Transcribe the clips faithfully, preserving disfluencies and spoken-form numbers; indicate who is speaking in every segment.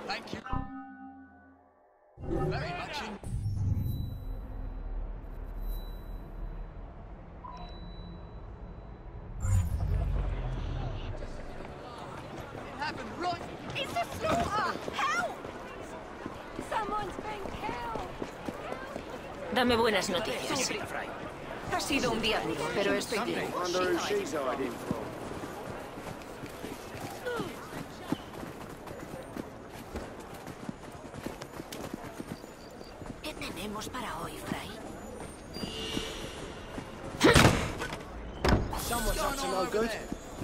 Speaker 1: Thank you very much. In it happened right.
Speaker 2: It's a slaughter! Help! Someone's been killed.
Speaker 3: Dame buenas noticias.
Speaker 2: Ha sido un día duro, pero estoy bien.
Speaker 4: Wonder who she's hiding from.
Speaker 2: ¿Qué tenemos para hoy, Fray?
Speaker 4: Someone's up to no good.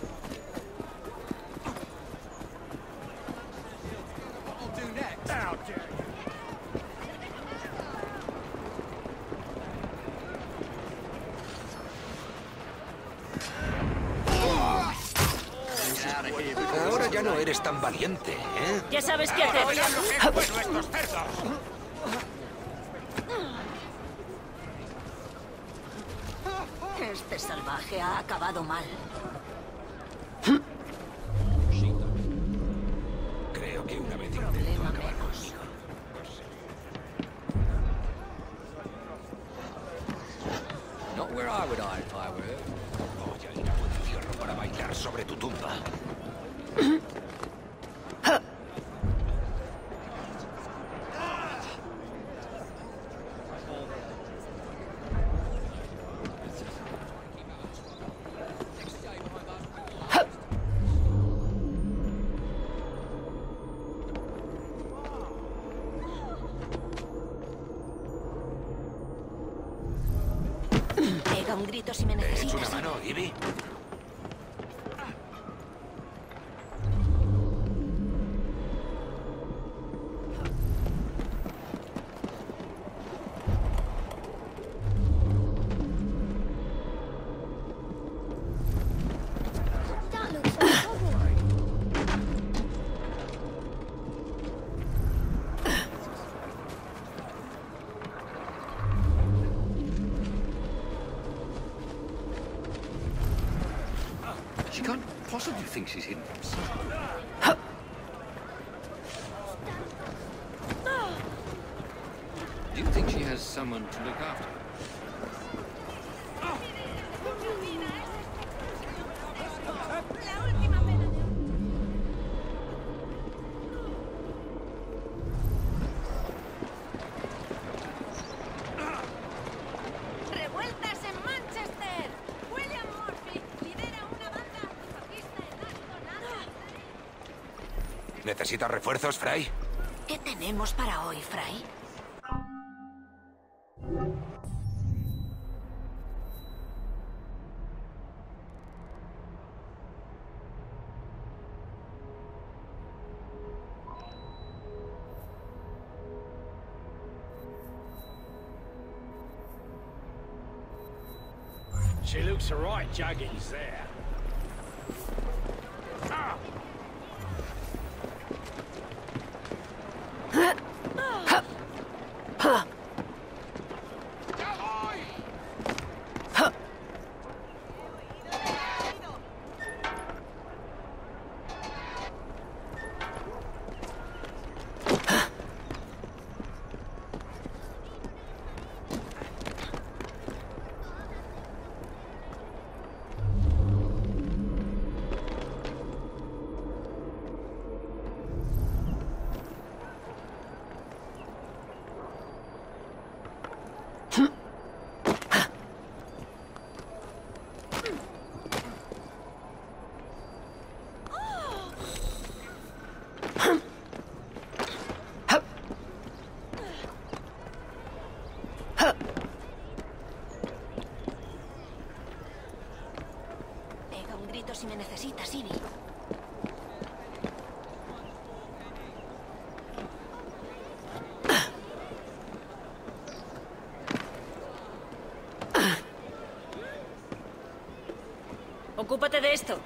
Speaker 1: What I'll do next?
Speaker 4: How dare you!
Speaker 1: Get out of here.
Speaker 5: Ahora ya no eres tan valiente, ¿eh?
Speaker 3: Ya sabes qué hacer.
Speaker 2: Este salvaje ha acabado mal.
Speaker 5: Creo que una vez
Speaker 2: Problema
Speaker 5: intentó acabar
Speaker 2: menos.
Speaker 5: conmigo.
Speaker 6: Not where I would hide if I were her.
Speaker 5: Voy a ir a tu encierro para bailar sobre tu tumba.
Speaker 2: Pega un grito si me
Speaker 5: ¿Es una
Speaker 2: necesitas.
Speaker 5: mano, Ivy?
Speaker 6: She can't possibly think she's hidden from sight. Do you think she has someone to look after her?
Speaker 2: ¡Revueltas en Manchester! William Murphy lidera una banda antifascista en Aston.
Speaker 5: ¿Necesitas refuerzos, Fry?
Speaker 2: ¿Qué tenemos para hoy, Fray?
Speaker 4: She looks alright, Juggins there. Ah!
Speaker 2: Pega un grito si me necesitas, Ivy.
Speaker 3: Ocúpate de esto.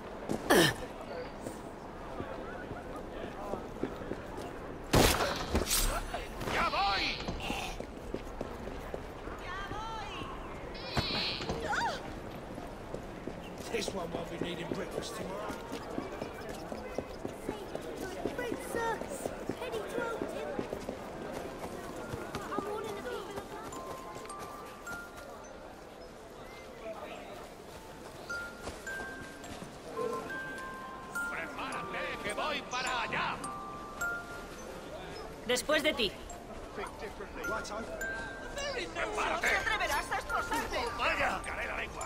Speaker 4: ¡Ya voy! This one won't be needing breakfast tomorrow. Voy para allá.
Speaker 3: Después de ti.
Speaker 4: ¡Prepárate!
Speaker 2: ¡Te atreverás a esposarte!
Speaker 4: ¡Vaya! ¡Caré la lengua!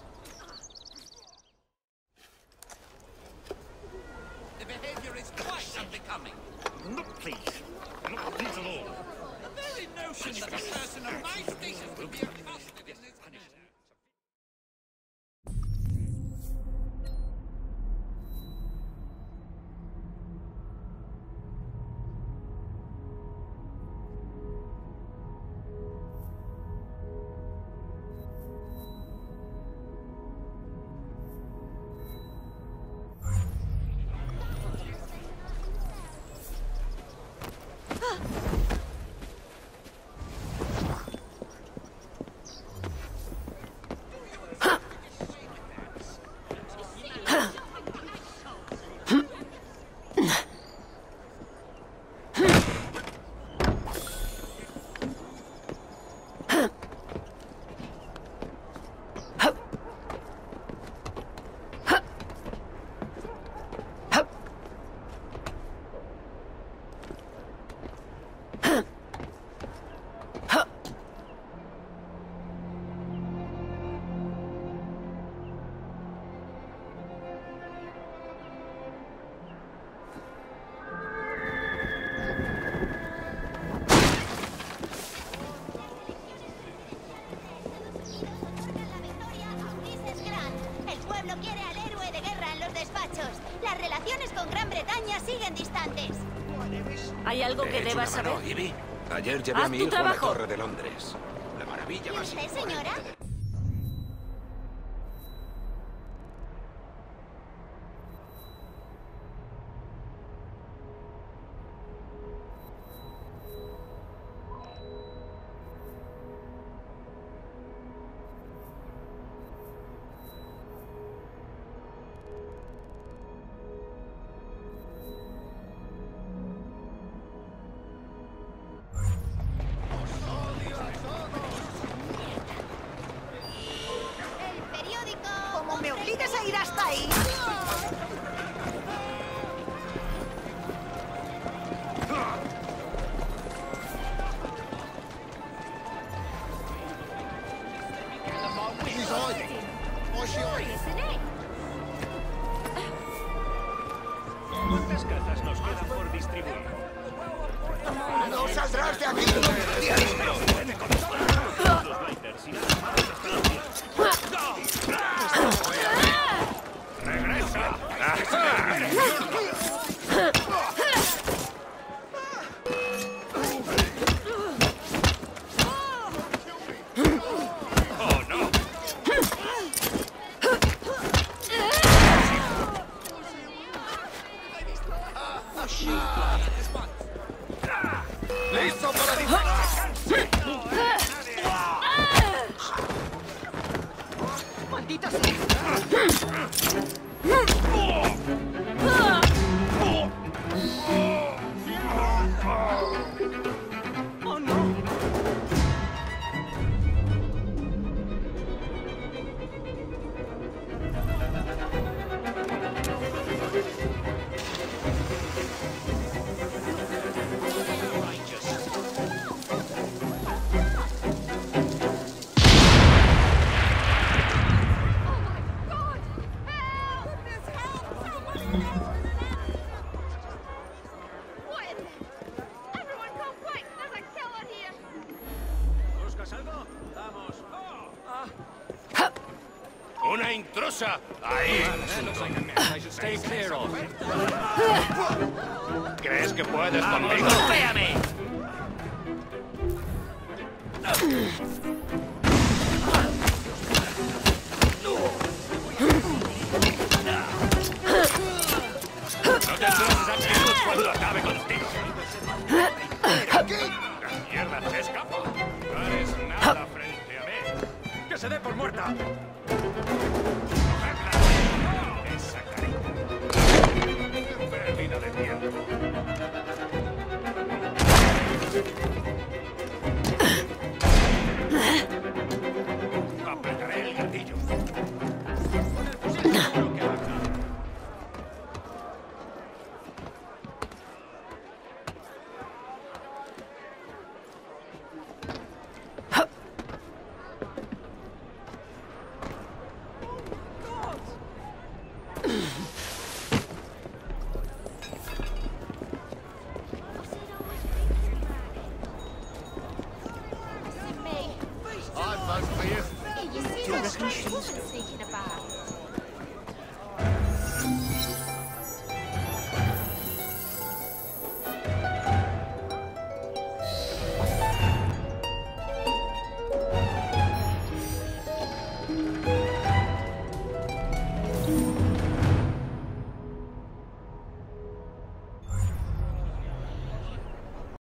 Speaker 1: The behavior is quite unbecoming.
Speaker 4: No, please. Not please at all.
Speaker 1: The very notion that a person of my station would be accosted in this manner.
Speaker 2: Las relaciones con Gran Bretaña siguen distantes.
Speaker 3: ¿Hay algo que
Speaker 5: He hecho
Speaker 3: debas
Speaker 5: una mano,
Speaker 3: saber?
Speaker 5: Ivy. Ayer llevé
Speaker 3: Haz
Speaker 5: a mi
Speaker 3: tu
Speaker 5: hijo a la
Speaker 3: trabajo.
Speaker 5: Torre de Londres. La maravilla
Speaker 2: ¿Y
Speaker 5: más
Speaker 2: usted,
Speaker 5: imponente
Speaker 2: señora?
Speaker 5: de-
Speaker 2: El periódico...
Speaker 7: Como me obligues a ir hasta ahí.
Speaker 4: ¿Cuántas cazas nos quedan por distribuir?
Speaker 6: ¡No saldrás de aquí!
Speaker 4: Los Lighters y nada más. ¡Regresa! ¡Oh, no!
Speaker 6: ¡Listo para disparar!
Speaker 7: ¡Maldita sea! ¡Oh, no!
Speaker 4: ¿Buscas algo? Vamos. ¡Una intrusa! ¡Ahí! Stay clear of. ¿Crees que puedes conmigo?
Speaker 3: ¡Golpéame!
Speaker 4: No tendrás esa actitud cuando acabe contigo. ¡Mierda, se escapa! No eres nada frente a mí. ¡Que se dé por muerta! ¡Cogerla! ¡Esa carita! ¡Pérdida de tiempo! Apretaré el gatillo. Con el fusil seguro que baja.
Speaker 2: saw a strange woman taking a bath.